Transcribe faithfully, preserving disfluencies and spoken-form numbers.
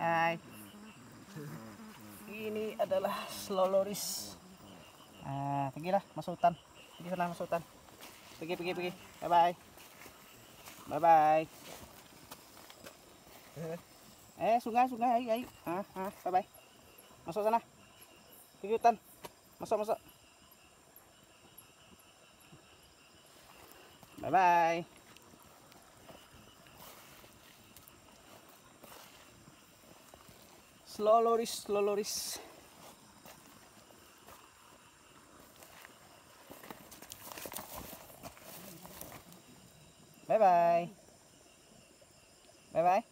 Hai. Ini adalah sloloris. Nah, pergilah masuk hutan. Pergi sana masuk hutan. Pergi, pergi, pergi. Bye bye. Bye bye. Eh, sungai, sungai, ayo, ayo. Ah, ah, bye bye. Masuk sana. Pergi hutan. Masuk, masuk. Bye bye. Sloloris, sloloris. Bye bye. Bye bye.